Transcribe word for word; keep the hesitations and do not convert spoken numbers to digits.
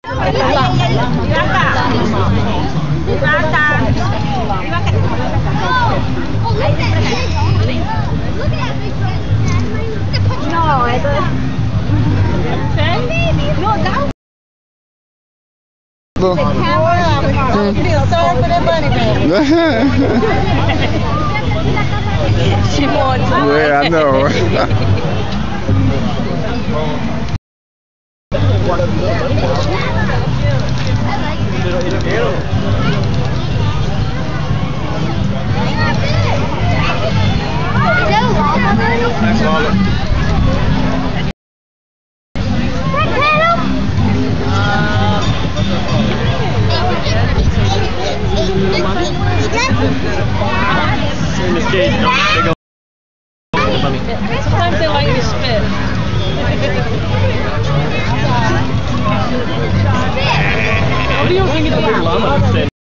No, ito. No, that Well, the camera. Sorry for the bunny bag. She wants. Yeah, I know. Sometimes they like to spit. What do you think of the big llama?